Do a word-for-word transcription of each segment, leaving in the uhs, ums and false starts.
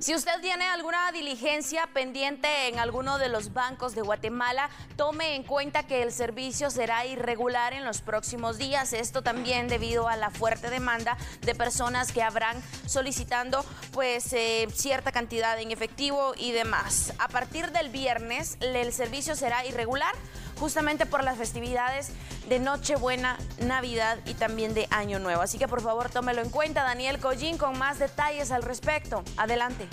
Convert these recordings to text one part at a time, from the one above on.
Si usted tiene alguna diligencia pendiente en alguno de los bancos de Guatemala, tome en cuenta que el servicio será irregular en los próximos días. Esto también debido a la fuerte demanda de personas que habrán solicitando pues eh, cierta cantidad en efectivo y demás. A partir del viernes el servicio será irregular justamente por las festividades de Nochebuena, Navidad y también de Año Nuevo. Así que por favor tómelo en cuenta. Daniel Collín con más detalles al respecto. Adelante.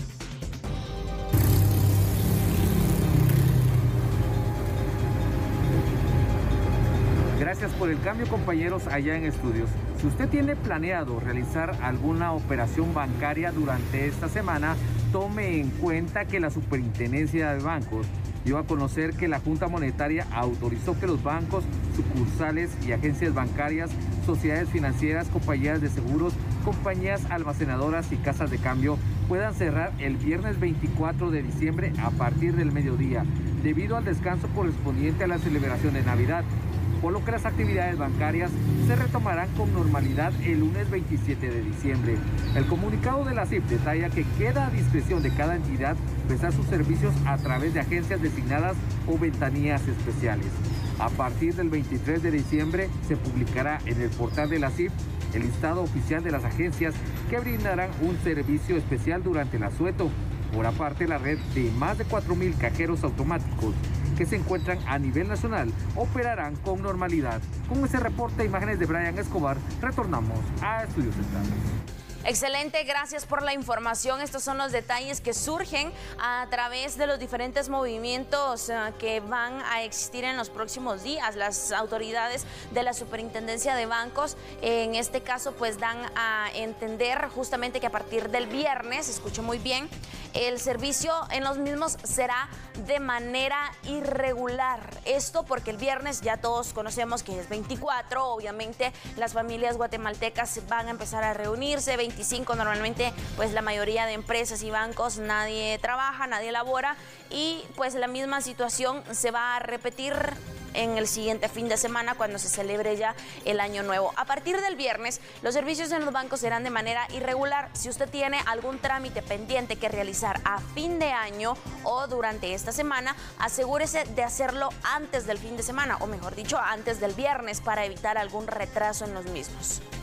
Gracias por el cambio, compañeros, allá en estudios. Si usted tiene planeado realizar alguna operación bancaria durante esta semana, tome en cuenta que la Superintendencia de Bancos dio a conocer que la Junta Monetaria autorizó que los bancos, sucursales y agencias bancarias, sociedades financieras, compañías de seguros, compañías almacenadoras y casas de cambio puedan cerrar el viernes veinticuatro de diciembre a partir del mediodía, debido al descanso correspondiente a la celebración de Navidad, por lo que las actividades bancarias se retomarán con normalidad el lunes veintisiete de diciembre. El comunicado de la C I P detalla que queda a discreción de cada entidad prestar sus servicios a través de agencias designadas o ventanillas especiales. A partir del veintitrés de diciembre se publicará en el portal de la C I P el listado oficial de las agencias que brindarán un servicio especial durante el asueto. Por aparte, la red de más de cuatro mil cajeros automáticos que se encuentran a nivel nacional operarán con normalidad. Con ese reporte, imágenes de Brian Escobar, retornamos a Estudios Centrales. Excelente, gracias por la información. Estos son los detalles que surgen a través de los diferentes movimientos uh, que van a existir en los próximos días. Las autoridades de la Superintendencia de Bancos, en este caso, pues dan a entender justamente que a partir del viernes, escuche muy bien, el servicio en los mismos será de manera irregular. Esto porque el viernes ya todos conocemos que es veinticuatro, obviamente las familias guatemaltecas van a empezar a reunirse. veinticinco normalmente pues la mayoría de empresas y bancos nadie trabaja, nadie labora y pues la misma situación se va a repetir en el siguiente fin de semana cuando se celebre ya el Año Nuevo. A partir del viernes, los servicios en los bancos serán de manera irregular. Si usted tiene algún trámite pendiente que realizar a fin de año o durante esta semana, asegúrese de hacerlo antes del fin de semana, o mejor dicho, antes del viernes, para evitar algún retraso en los mismos.